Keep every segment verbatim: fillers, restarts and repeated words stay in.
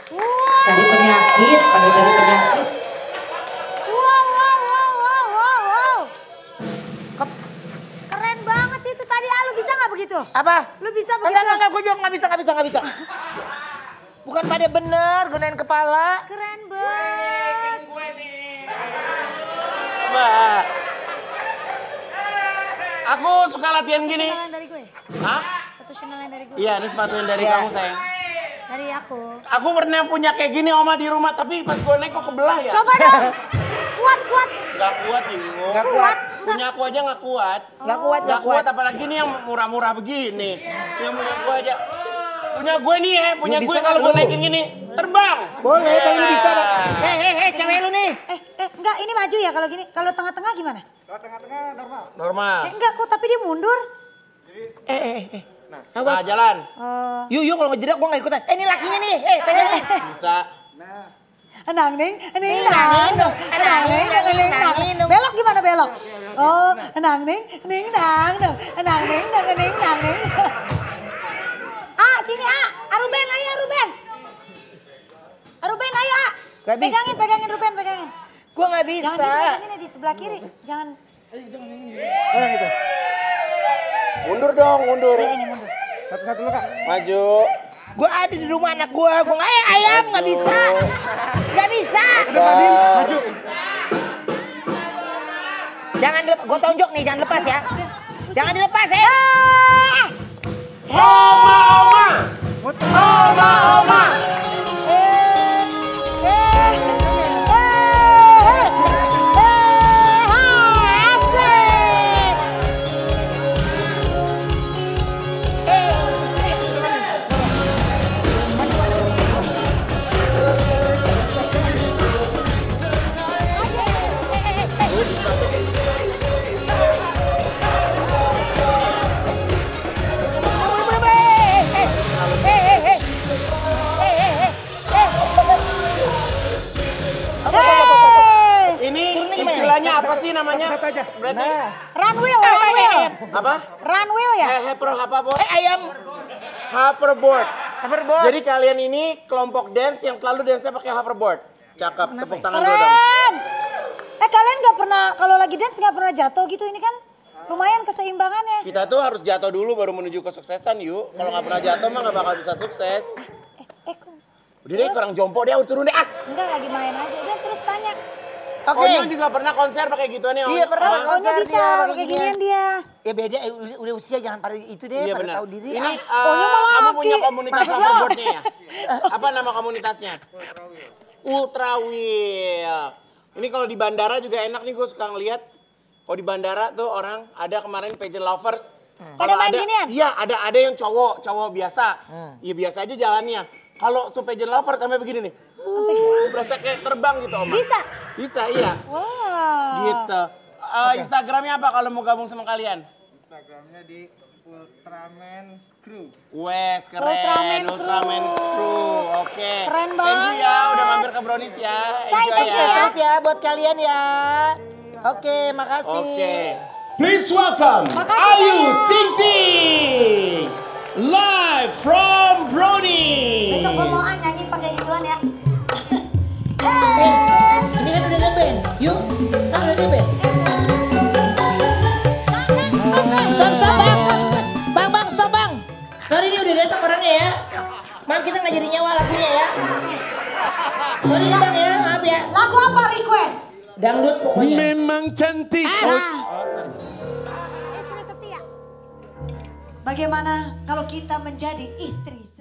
Wow. Cari penyakit, pada cari penyakit. Wow, wow, wow, wow, wow, wow. Ke- Keren banget itu tadi. Ah, lu bisa nggak begitu? Apa? Lu bisa Enggak, begitu? enggak, enggak, gue juga nggak bisa, nggak bisa, nggak bisa. Bukan pada bener, gunain kepala. Keren banget. Gue nih. Mbak. Aku suka latihan gini. Sepatu dari gue. Hah? Sepatu Chanel yang dari gue. Iya, ini sepatu yang dari Iya. kamu, sayang. Dari aku. Aku pernah punya kayak gini, Oma, di rumah. Tapi pas gue naik kok kebelah ya? Coba dong. Kuat, kuat. Gak kuat, Ibu. Gak kuat. Punya aku aja gak kuat. Gak kuat, Oh. gak kuat. Apalagi nih yang murah-murah begini. Yang punya gue aja. Punya gue nih ya, punya Lu gue bisa kalau nggak gue lu? naikin gini, terbang. Boleh, tapi lu bisa. Ya. Hei, hei, hei, cewek lu nih. Eh, eh, enggak, ini maju ya kalau gini. Kalau tengah-tengah gimana? Normal. Eh, enggak kok, tapi dia mundur. Eh, eh, eh. Nah, jalan. Eh, Yuk, yuk kalau ngejedak gua gak ikutan. Eh, ini lakinya nih. Eh, pegang. Bisa. Enang ning, ning, nangin nang, dong, enang ning, nangin, ning, nang. nangin dong. Belok gimana belok? Oh, enang ning, ning, nang, dong. Enang ning, nang, ning, nang, ning. Ah, sini ah, Aruben, ayo Aruben. Aruben, ayo ah. Gak bisa. Pegangin, pegangin Ruben, pegangin. Gua gak bisa. Jangan dipegangin ya di sebelah kiri, jangan. Mundur dong, mundur. Kayak ini mundur. Maju. Gua ada di rumah anak gua. Gua nggak eh, ayam nggak bisa. Nggak bisa. Maju. Jangan dilepas. Gua tonjok nih, jangan lepas ya. Jangan dilepas ya. Oma, oma. Oma, oma. Eh, eh, eh, eh, asik. Hey. Ini Turunnya gimana? istilahnya apa sih namanya? Berarti Run wheel, run wheel. apa? Run wheel ya? Eh, hyper apa, Bos? Eh, ayam. Hoverboard. Hoverboard. Jadi kalian ini kelompok dance yang selalu dance-nya pakai hoverboard. Cakep, tepuk tangan dulu dong. Keren. Eh kalian nggak pernah kalau lagi dance nggak pernah jatuh gitu ini kan lumayan keseimbangannya. Kita tuh harus jatuh dulu baru menuju kesuksesan, yuk. Kalau nggak pernah jatuh mah nggak bakal bisa sukses. Eh, eh kok Udah deh, kurang jompo deh, udah turun deh. Ah, enggak lagi main aja. Udah terus tanya. Oke. Onyong juga pernah konser pakai gituan ya? Iya, Onyong? pernah. Hah? Pokoknya Konser bisa dia, pakai pakai ginian. ginian dia. Ya beda, eh, udah, udah usia jangan pada itu deh, Iya pada benar. tahu diri. Ini Ah. eh, Onyong malah kamu laki. punya komunitas Maksud lo? hoverboardnya ya? Apa nama komunitasnya? Ultra Wheel. Ini kalau di bandara juga enak nih, gue suka ngeliat. Kalau di bandara tuh orang ada kemarin pageant lovers. Pada Kalau main ada, ginian? iya ada ada yang cowok, cowok biasa. Iya biasa aja jalannya. Kalau tuh pageant lovers sampai begini nih. Uh, berasa kayak terbang gitu, Oma. Bisa? Bisa, iya. Wow. Gitu. Eh, Instagramnya apa kalau mau gabung sama kalian? Instagramnya di Ultraman Crew. Wes, keren. Ultraman Ultraman Crew. Crew. Oke. Keren Thank you ya banget. udah mampir ke Brownies ya. Say Enjoy thank you ya. Terus ya buat kalian ya. Oke, makasih. Oke. Please welcome Makasih, Ayu sayang. Ting Ting. Live from Brownies. Besok gue mau ah nyanyi pakai gituan ya. Eh, ini kan udah ngeband. Yuk, kan udah ngeband. Stop, stop, bang. Bang, bang, stop, bang. Sorry ini udah datang orangnya ya. Maaf kita nggak jadi nyawa lagunya ya. Sorry nih bang ya, maaf ya. Lagu apa request? Dangdut pokoknya. Memang cantik. Istri setia. Bagaimana kalau kita menjadi istri setia?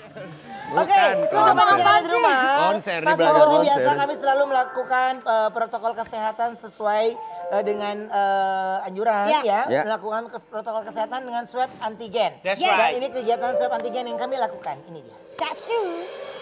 Oke, untuk panitia di rumah, Konser, dia masih belajar seperti konser. biasa kami selalu melakukan uh, protokol kesehatan sesuai uh, dengan uh, anjuran Ya. ya, Ya. melakukan kes- protokol kesehatan dengan swab antigen. That's Yes. Dan right. ini kegiatan swab antigen yang kami lakukan. Ini dia. That's true.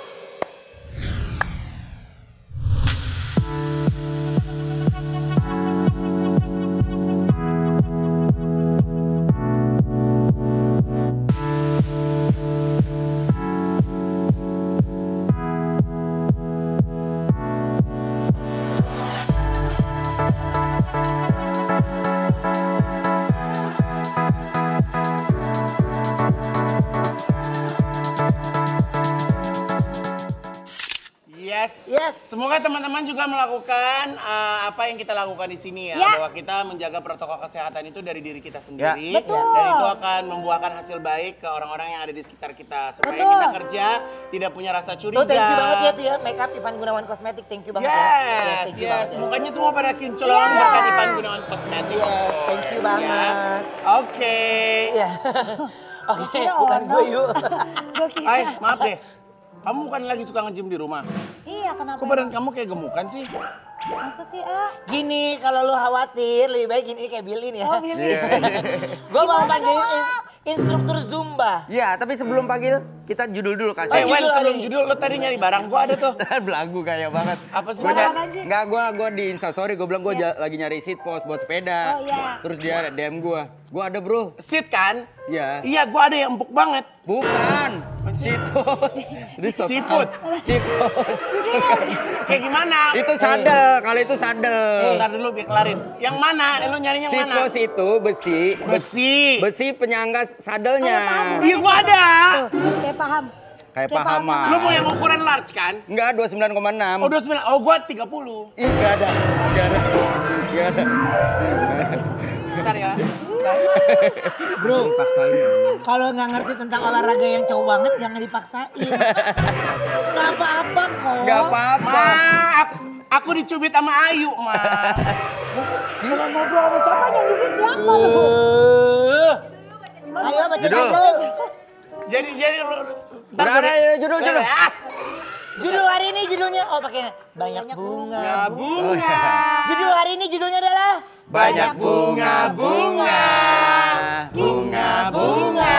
Yes. Yes. Semoga teman-teman juga melakukan uh, apa yang kita lakukan di sini ya, Ya. bahwa kita menjaga protokol kesehatan itu dari diri kita sendiri, Betul. dan itu akan membuahkan hasil baik ke orang-orang yang ada di sekitar kita supaya Betul. kita kerja tidak punya rasa curiga. Tuh thank you banget ya tuh ya, make up Ivan Gunawan Kosmetik, thank you banget ya. Yes, thank you yes. banget ya. Mukanya semua pada kinclong berkat Ivan Gunawan Kosmetik. Yes, thank you Ya. banget. Oke. Iya. Oke, Kira bukan ono. gue yuk. Gue kira. Hai, maaf deh. Kamu bukan lagi suka nge-gym di rumah? Iya, kenapa? Kok badan kamu kayak gemukan sih? Masa sih, ah? Gini, kalau lu khawatir lebih baik gini kayak Bilin ya. Oh, Billy. Gue mau panggilin in- instruktur Zumba. Ya, tapi sebelum panggil, kita judul dulu Eh, kasih. Wen, judul hari sebelum ini. judul lo tadi nyari barang gua ada tuh. Belagu kayak banget. Apa sih? Gua Barang nyari- apaan sih? Enggak, gua gua di Instastory gua bilang gua ja- lagi nyari seat post buat sepeda. Oh, iya. Terus dia D M gua. Gua ada, Bro. Sit kan? Iya. Iya, gua ada yang empuk banget. Bukan. Seat post. Ini so- Siput. Seat post. Kayak gimana? Itu sadel, kalau itu sadel. Bentar dulu biar kelarin. Yang mana? Eh, Lo nyarinya yang Seat mana? post itu besi. Besi. Besi penyangga sadelnya. Kayak paham, Iya, gua ada. Tuh, kayak paham. Kayak paham, paham. Mas. Lo mau yang ukuran large kan? Enggak, dua puluh sembilan koma enam. Oh, dua puluh sembilan. Oh, gua tiga puluh. Ih, enggak ada. Enggak ada. Enggak ada. Bentar ya. Bro, kalau nggak ngerti tentang olahraga yang cowok banget jangan dipaksain. Nggak apa-apa kok. Enggak apa-apa. Ma, aku, aku dicubit sama Ayu, Ma. Kalau ngobrol sama siapa yang nyubit siapa lu? Eh. Ayo baca Judul. judul. Jadi, jadi lo... ntar Udah, gua udah, di- udah, judul, judul. Ah, Judul hari ini judulnya, oh pakai banyak bunga. ya, bunga. Judul hari ini judulnya adalah Banyak bunga-bunga. Bunga-bunga.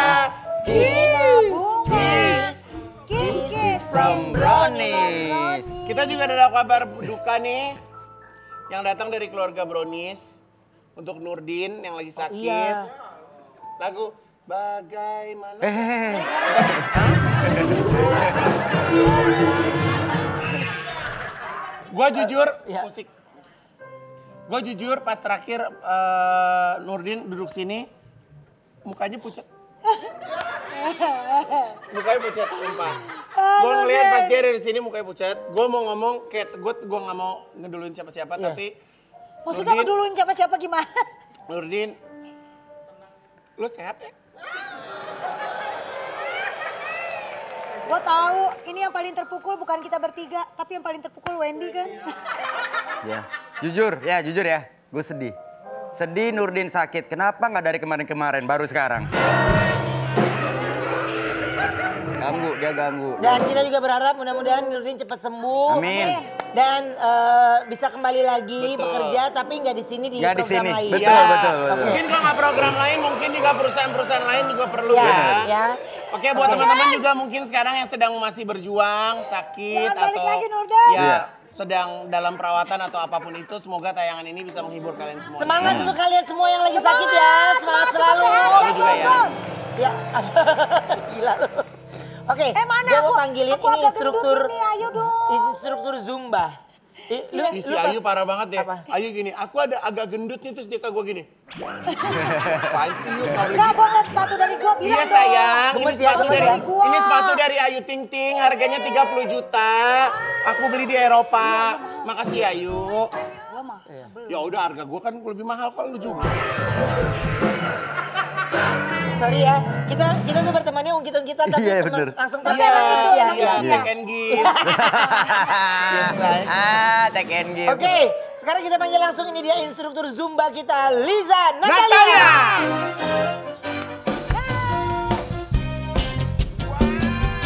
Kiss, kiss, kiss From Brownies. Kita juga ada kabar duka nih yang datang dari keluarga Brownies untuk Nurdin yang lagi sakit. iya. Lagu Bagaimana? Eh, Gua jujur Ya. musik. Gua jujur pas terakhir eh, Nurdin duduk sini mukanya pucat. Mukanya pucat, sumpah. Gue ngeliat pas dia dari sini mukanya pucat. Gue mau ngomong kayak gue gue nggak mau ngeduluin siapa-siapa, Iya. tapi Maksudnya Nurdin- ngeduluin siapa-siapa gimana? Nurdin, lu sehat ya? Gua tahu ini yang paling terpukul bukan kita bertiga, tapi yang paling terpukul Wendy kan. ya. Jujur, ya jujur ya. Gue sedih. Sedih Nurdin sakit. Kenapa nggak dari kemarin-kemarin, baru sekarang? Ganggu, dia ganggu. Dan kita juga berharap mudah-mudahan Nurdin cepat sembuh. Amin. Dan eh, bisa kembali lagi Betul. bekerja tapi nggak di sini di Nggak di program sini. lain. Betul, Iya. betul, betul. Oke. Mungkin kalau nggak program lain, mungkin juga perusahaan-perusahaan lain juga perlu Ya, ya. ya. Oke, buat teman-teman juga mungkin sekarang yang sedang masih berjuang, sakit Jangan balik atau lagi, Nurdin. ya Iya. sedang dalam perawatan atau apapun itu, semoga tayangan ini bisa menghibur kalian semua. Semangat untuk kalian semua yang lagi sakit ya. Semangat selalu. Kamu juga ya. Ya. Gila lu. Oke, Eh, mana gua mau aku? panggilin Aku ini agak gendut instruktur ini, ayo dong. instruktur Zumba. I, lu, Ih, si lu pas- Ayu parah banget deh. Apa? Ayu gini, aku ada agak gendut nih terus dia ke gue gini. Apaan sih yuk, nggak boleh Gak gitu. boleh liat sepatu dari gua bilang Iya dong. sayang, ini Gemes ya, sepatu gemes dari ya. Gua. ini sepatu dari Ayu Ting Ting, harganya tiga puluh juta. Aku beli di Eropa. Makasih Ayu. Gua mah. Ya udah harga gua kan lebih mahal kalau lu juga. Sorry ya, kita kita tuh bertemannya ungkit kita tapi Iya, teman- bener. langsung Tapi teman. emang itu, Iya, emang iya. itu. Iya, take and give. Biasa. Ah, take and give. Oke, sekarang kita panggil langsung ini dia instruktur Zumba kita, Liza Natalia. Natalia.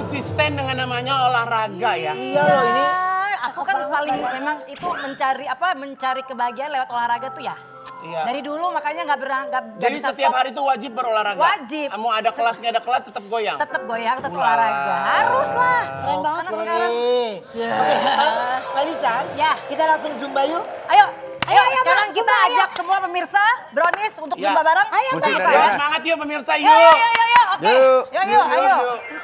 konsisten dengan namanya olahraga ya. Iya loh ini. Aku kan paling memang itu mencari apa mencari kebahagiaan lewat olahraga tuh ya. Iya. Dari dulu makanya nggak pernah nggak nggak Jadi bisa setiap stop. hari itu wajib berolahraga? Wajib. Mau ada kelas nggak ada kelas tetap goyang? Tetap goyang, tetap Wah. olahraga. Harus lah. Keren banget. Karena sekarang. Oke, Mbak Lisa, Ya. kita langsung zumba yuk. Ayo. Ayo, Ayo, ayo, sekarang Mbak, kita Zumba, ayo. ajak semua pemirsa Brownies untuk Ya. zumba bareng. Ayo, Musik Mbak. dari Yuk, mana? semangat yuk pemirsa Yuk, yuk, yuk. yuk, yuk, yuk. Oke. Yuk. Yuk, yuk, ayo.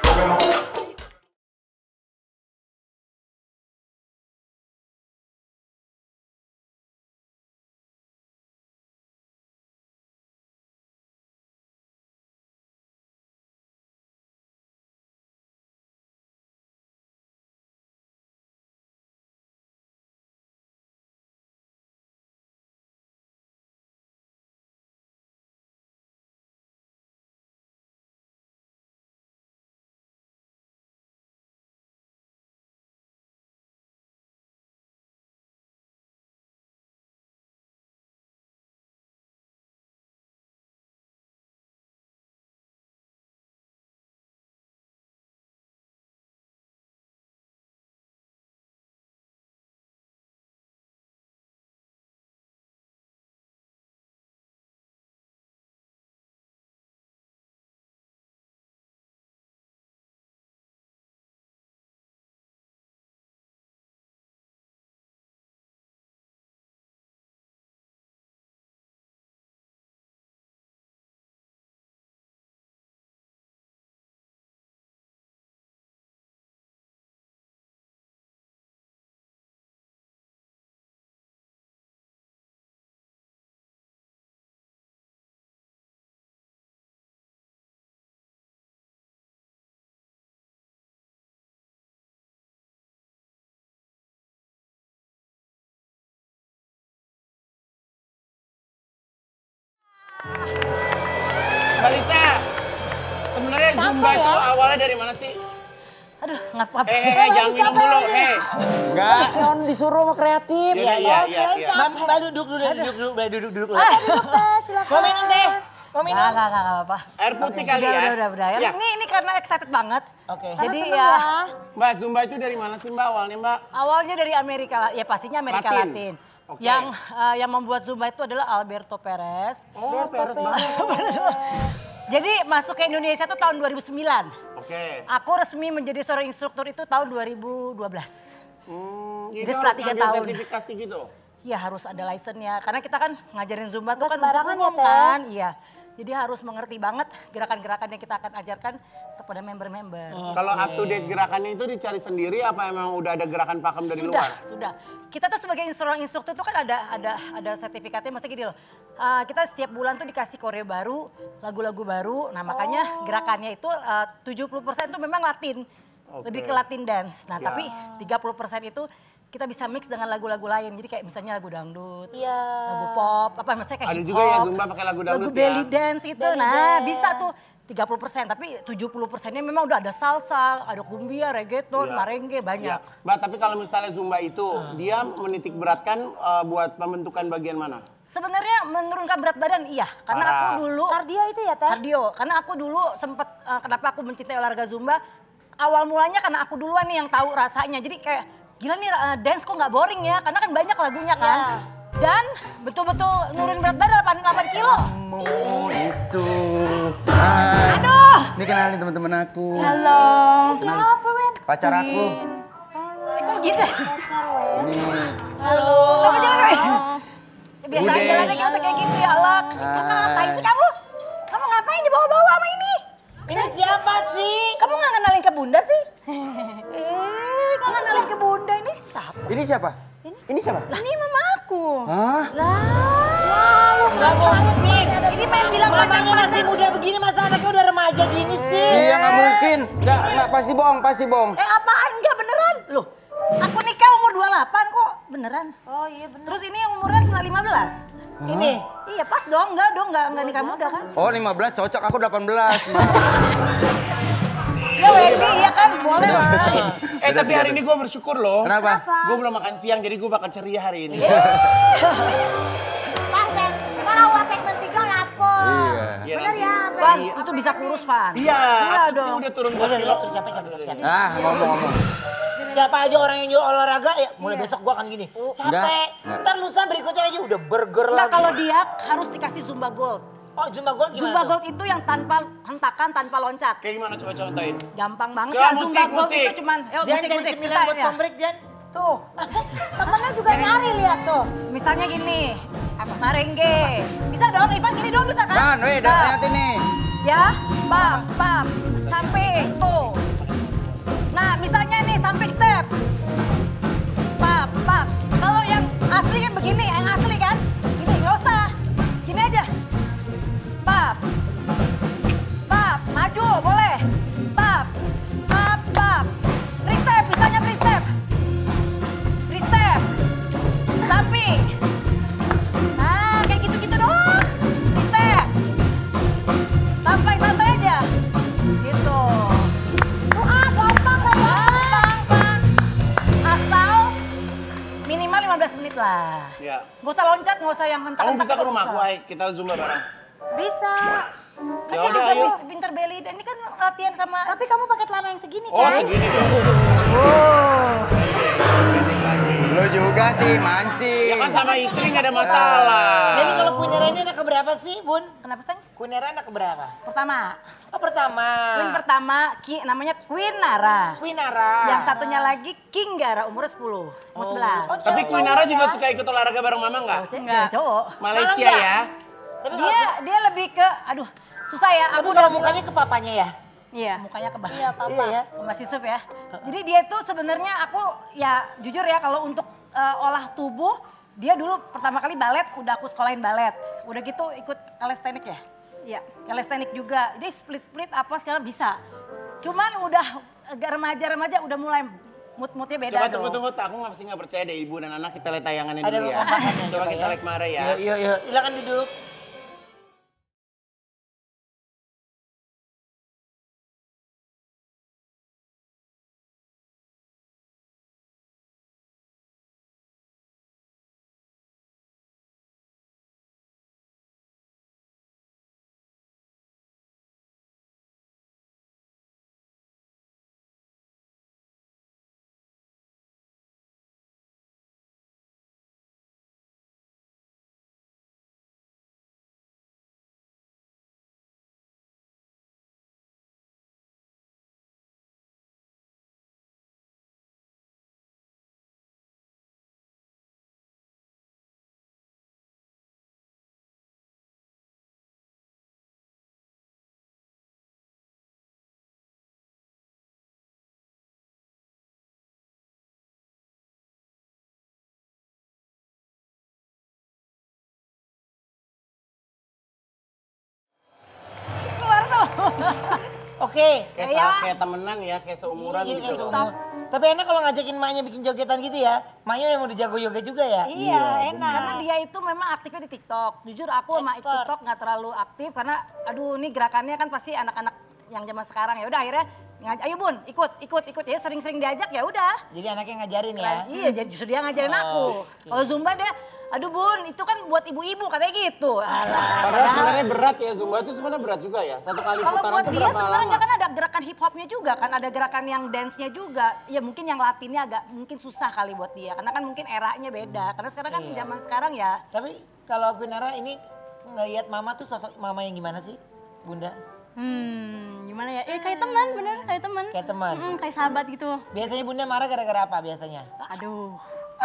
Mbak Lisa, sebenarnya Zumba itu awalnya dari mana sih? Aduh, ngapa-ngapa. Eh, eh, eh, jangan minum dulu, eh. Enggak. Kan disuruh sama kreatif. Iya, iya, iya. iya. Mbak, Mbak duduk dulu, duduk dulu, Mbak duduk duduk. Ayo duduk teh, silakan. Mau minum teh? Mau minum? Nggak, nggak, nggak, nggak apa-apa. Air putih Oke, kali udah, ya? Udah, udah, udah. Ya. Ini, ini karena excited banget. Oke. Karena Jadi seneng ya, ya. Mbak, Zumba itu dari mana sih Mbak awalnya Mbak? awalnya dari Amerika, ya pastinya Amerika Latin. Latin. Oke. Yang eh, yang membuat Zumba itu adalah Alberto Perez. Oh, peres banget. Jadi masuk ke Indonesia itu tahun dua ribu sembilan. Oke. Aku resmi menjadi seorang instruktur itu tahun dua ribu dua belas. Hmm, Jadi itu setelah harus tiga ngambil tahun. sertifikasi gitu? Iya harus ada license-nya. Karena kita kan ngajarin Zumba itu Nggak kan sembarangan untuk ya, umum Teh? kan. Iya. Jadi harus mengerti banget gerakan-gerakan yang kita akan ajarkan kepada member-member. Kalau up to date gerakannya itu dicari sendiri apa emang udah ada gerakan pakem dari Sudah, luar? sudah. Kita tuh sebagai seorang instruktur tuh kan ada ada ada sertifikatnya, maksudnya gini loh. Uh, kita setiap bulan tuh dikasih koreo baru, lagu-lagu baru. Nah, makanya gerakannya itu uh, tujuh puluh persen tuh memang Latin. Oke. Lebih ke Latin dance. Nah, Ya. tapi tiga puluh persen itu kita bisa mix dengan lagu-lagu lain. Jadi kayak misalnya lagu dangdut, Iya. lagu pop, apa maksudnya kayak Ada hip juga ya hop, Zumba pakai lagu lagu dangdut belly ya? dance itu. Belly Nah, dance. bisa tuh tiga puluh persen, tapi tujuh puluh persennya memang udah ada salsa, ada cumbia, reggaeton, Iya. merengue, banyak. Ya. Mbak, tapi kalau misalnya Zumba itu, dia menitik beratkan eh, buat pembentukan bagian mana? Sebenarnya menurunkan berat badan iya, karena Parah. aku dulu Kardio itu ya teh? kardio, karena aku dulu sempet eh, kenapa aku mencintai olahraga Zumba, awal mulanya karena aku duluan nih yang tahu rasanya, jadi kayak gila nih eh, dance kok nggak boring ya, karena kan banyak lagunya kan. Iya. Dan betul-betul nurunin berat badan delapan kilo. Oh itu. Hai. Aduh. Ini kenalin teman-teman aku. Halo. Siapa Wen? Pacar aku. Halo. Eh, kok gitu? Pacar Wen. Ini. Halo. Kamu jangan Wen. Biasa Bude. jalannya kita kayak gitu ya Allah. Kamu ngapain sih kamu? Kamu ngapain dibawa-bawa sama ini? Ini siapa sih? Kamu nggak kenalin ke bunda sih? eh, kok nggak kenalin ke bunda ini siapa? Ini siapa? Ini siapa? Ini mama aku. Hah? Lah, Gak mungkin. ini main bilang Mamanya pacar masih muda begini, masa anaknya udah remaja gini sih? Iya nggak mungkin. Nggak, nggak pasti bohong, pasti bohong. Eh apaan? Enggak beneran. Loh, aku nikah umur dua puluh delapan kok. Beneran. Oh iya bener. Terus ini umurnya sembilan lima belas. Ini? Iya pas dong, enggak dong, enggak, enggak nikah muda kan? Oh lima belas cocok, aku delapan belas. Ma. Ya Wendy, iya kan? Boleh lah. Eh, tapi hari ini gue bersyukur loh. Kenapa? Gue belum makan siang, jadi gue bakal ceria hari ini. Pas ya, kalau segmen tiga lapar. Iya. Iya, Benar nanti. ya, Van, Bang? itu bisa kurus, Van. Iya, Iya aku dong. tuh udah turun Udah, dua kilo. udah, siapa, siapa, siapa. Ah, ngomong-ngomong. Siapa aja orang yang nyuruh olahraga ya mulai besok gua akan gini. Capek. Enggak. Ntar lusa berikutnya aja udah burger Enggak, lagi. kalau dia harus dikasih Zumba Gold. Oh, Zumba Gold gimana Zumba tuh? Gold itu yang tanpa hentakan, tanpa loncat. Kayak gimana coba contohin? Gampang banget Coba ya, musik, Zumba Gold musik. itu cuman, eh, Jan musik, cari musik, cemilan buat ya. kombrek, Jan. Tuh, temennya juga nyari lihat tuh. Misalnya gini, apa? Marengge. Bisa dong, Ivan gini dong bisa kan? Kan, weh, Nah, lihat ini. Ya, pam, pam, samping, tuh. Nah, misalnya nih, samping step. Pam, pam. Kalau yang asli kan begini, yang asli kan? Gini, nggak usah. Gini aja. Pam. Pam, maju, boleh. Pam, pam, pam. Free step, misalnya free step. Free step. Samping. Nah, kayak gitu-gitu doang. Free step. Santai-santai aja. Gitu. Tuh ah, gampang gak Gampang, Bang. Asal minimal lima belas menit lah. Iya. Gak usah loncat, gak usah yang hentak. Kamu bisa ke rumahku, Ay. Kita zumba bareng. Bisa. Ya Kasih udah, apa ayo. tuh? Pinter belly, dan ini kan latihan sama... Tapi kamu pakai celana yang segini Oh, kan? segini tuh. Pendek lagi. Lu juga sih mancing. Ya kan sama istri nggak ada masalah. Jadi kalau Kunera ini anak keberapa sih, Bun? Kenapa, Sang? Kunera anak keberapa? Pertama. Oh, pertama. Queen pertama, Ki, namanya Queen Nara. Kunara. Yang satunya lagi King Gara, umurnya sepuluh. Umur sebelas. Oh, Tapi cewek Queen Nara cowok juga ya? suka ikut olahraga bareng mama nggak? Enggak. Cowok. Malaysia Malah ya. Tapi kalau, Dia dia lebih ke, aduh, susah ya. tapi Aku kalau udah mukanya ke papanya ya? Iya. Mukanya ke Iya, papa. Iya ya. ke Mas Yusuf ya. Jadi dia tuh sebenarnya aku ya jujur ya kalau untuk eh, olah tubuh dia dulu pertama kali balet udah aku sekolahin balet. Udah gitu ikut calisthenics ya. Iya. Calisthenics juga. Dia split-split apa sekarang bisa. Cuman udah agak remaja-remaja udah mulai mood-moodnya beda Coba dong. tunggu-tunggu, aku nggak pasti nggak percaya deh ibu dan anak kita lihat tayangannya Ada dulu ya. kekompakannya, Coba coba kita ya. like Mare ya. Yuk, yuk, yuk. Silakan duduk. Keluar tuh. Oke. Kayak, Iya. sa- kayak temenan ya, kayak seumuran Iya, gitu. kayak loh. seumur. Tapi enak kalau ngajakin emaknya bikin jogetan gitu ya. Emaknya udah mau dijago joget juga ya. Iya, enak. Karena dia itu memang aktifnya di TikTok. Jujur aku sama Expert. TikTok nggak terlalu aktif karena aduh ini gerakannya kan pasti anak-anak yang zaman sekarang ya udah akhirnya ngaj- ayo Bun ikut ikut ikut ya sering-sering diajak ya udah. Jadi anaknya ngajarin ya. Iya jadi justru dia ngajarin aku. Kalau Zumba dia aduh Bun itu kan buat ibu-ibu katanya gitu. Alah. Padahal sebenarnya berat ya, Zumba itu sebenarnya berat juga ya. Satu kali Kalau putaran buat itu dia berapa sebenarnya lama? kan ada gerakan hip hopnya juga kan, ada gerakan yang dance-nya juga. Ya mungkin yang latinnya agak mungkin susah kali buat dia, karena kan mungkin eranya beda. Karena sekarang kan zaman sekarang ya. Tapi kalau Kunara ini ngelihat mama tuh sosok mama yang gimana sih, Bunda? Hmm, gimana ya? Eh kayak teman, bener kayak teman. Kayak teman. Mm-mm, kayak sahabat gitu. Biasanya Bunda marah gara-gara apa biasanya? Aduh.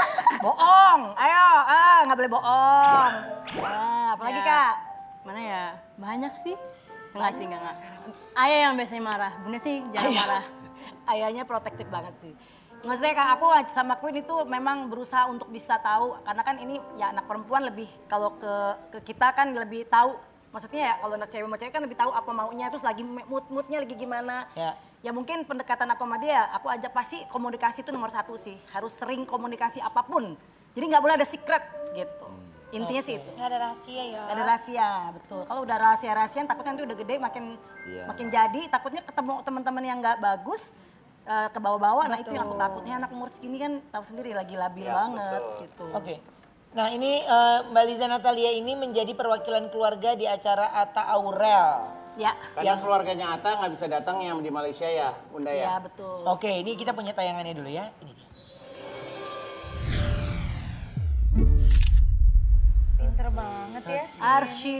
Bohong, ayo, ah nggak boleh bohong. Nah, apalagi Ya. kak? Mana ya? Banyak sih. Enggak sih, enggak, enggak. Ayah yang biasanya marah, bunda sih jarang marah. Ayahnya protektif banget sih. Maksudnya kak aku sama Queen itu memang berusaha untuk bisa tahu, karena kan ini ya anak perempuan lebih kalau ke ke kita kan lebih tahu. Maksudnya ya kalau anak cewek sama cewek kan lebih tahu apa maunya, terus lagi mood-moodnya lagi gimana. Ya. Ya mungkin pendekatan aku sama dia, aku ajak pasti komunikasi itu nomor satu sih. Harus sering komunikasi apapun. Jadi nggak boleh ada secret gitu. Intinya sih itu. Nggak ada rahasia ya. Nggak ada rahasia, betul. Kalau udah rahasia-rahasian takutnya nanti udah gede makin Iya. makin jadi, takutnya ketemu teman-teman yang nggak bagus eh, ke bawah-bawah. Nah itu yang aku takutnya anak umur segini kan tahu sendiri lagi labil Ya, banget betul. gitu. Oke. Nah ini uh, Mbak Liza Natalia ini menjadi perwakilan keluarga di acara Atta Aurel. Ya. Karena keluarganya Atta nggak bisa datang yang di Malaysia ya, Bunda ya? Ya betul. Oke, ini kita punya tayangannya dulu ya. Ini dia. Pinter banget ya. Arsy.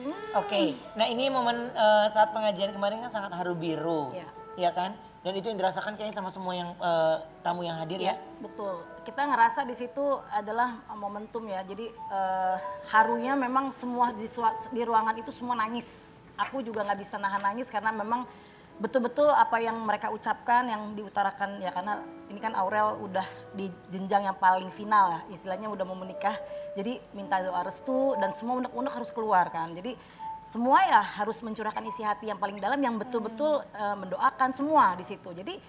Oke, nah ini momen uh, saat pengajian kemarin kan sangat haru biru. Iya. Iya kan? Dan itu yang dirasakan kayaknya sama semua yang uh, tamu yang hadir ya. Ya, betul. Kita ngerasa di situ adalah momentum ya. Jadi eh, harunya memang semua di, di ruangan itu semua nangis. Aku juga nggak bisa nahan nangis karena memang betul-betul apa yang mereka ucapkan, yang diutarakan ya karena ini kan Aurel udah di jenjang yang paling final lah. Istilahnya udah mau menikah. Jadi minta doa restu dan semua unek-unek harus keluar kan. Jadi semua ya harus mencurahkan isi hati yang paling dalam yang betul-betul uh, mendoakan semua di situ. Jadi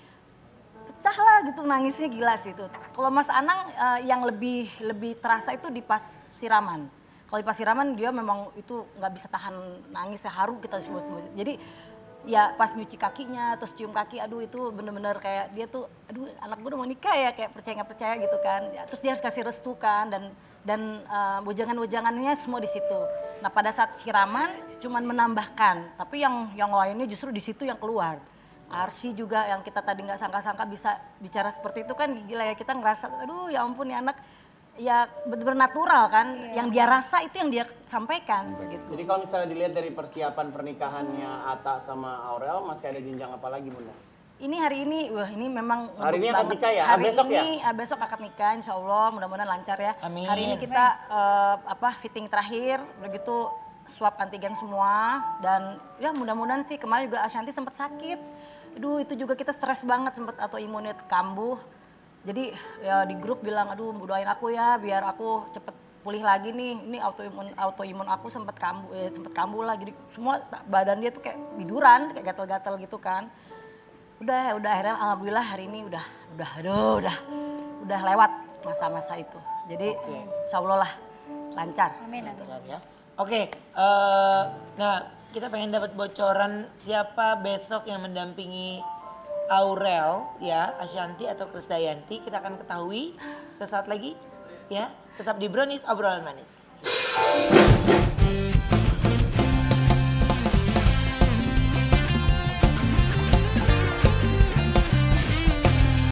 pecah lah gitu nangisnya gila sih itu. Kalau Mas Anang uh, yang lebih lebih terasa itu di pas siraman. Kalau di pas siraman dia memang itu nggak bisa tahan nangis ya haru kita semua semua. Jadi ya pas nyuci kakinya terus cium kaki aduh itu bener-bener kayak dia tuh aduh anak gue udah mau nikah ya kayak percaya nggak percaya gitu kan. Ya, terus dia harus kasih restu kan dan dan uh, wejangan-wejangannya semua di situ. Nah pada saat siraman cuman menambahkan, tapi yang yang lainnya justru di situ yang keluar. Arsy juga yang kita tadi nggak sangka-sangka bisa bicara seperti itu kan gila ya kita ngerasa, aduh ya ampun ya anak ya benar-benar natural kan, yeah. Yang dia rasa itu yang dia sampaikan begitu. Jadi kalau misalnya dilihat dari persiapan pernikahannya Atta sama Aurel masih ada jenjang apa lagi Bunda? Ini hari ini, wah ini memang hari ini akad nikah ya? Hari besok ini, ya? besok akad nikah, insya Allah mudah-mudahan lancar ya. Amin. Hari ini kita uh, apa fitting terakhir, begitu swab antigen semua dan ya mudah-mudahan sih kemarin juga Ashanti sempat sakit. Aduh itu juga kita stres banget sempat atau imunnya kambuh. Jadi ya di grup bilang aduh doain aku ya biar aku cepet pulih lagi nih. Ini autoimun autoimun aku sempat kambuh eh, sempat kambuh lah. Jadi semua badan dia tuh kayak biduran, kayak gatal-gatal gitu kan. Udah, udah akhirnya alhamdulillah hari ini udah, udah, aduh, udah, udah lewat masa-masa itu. Jadi okay. Insya Allah lah lancar. Amin. Lancar ya. Oke, okay, uh, nah kita pengen dapat bocoran siapa besok yang mendampingi Aurel ya, Ashanti atau Krisdayanti. Kita akan ketahui sesaat lagi ya. Tetap di Brownies Obrolan Manis.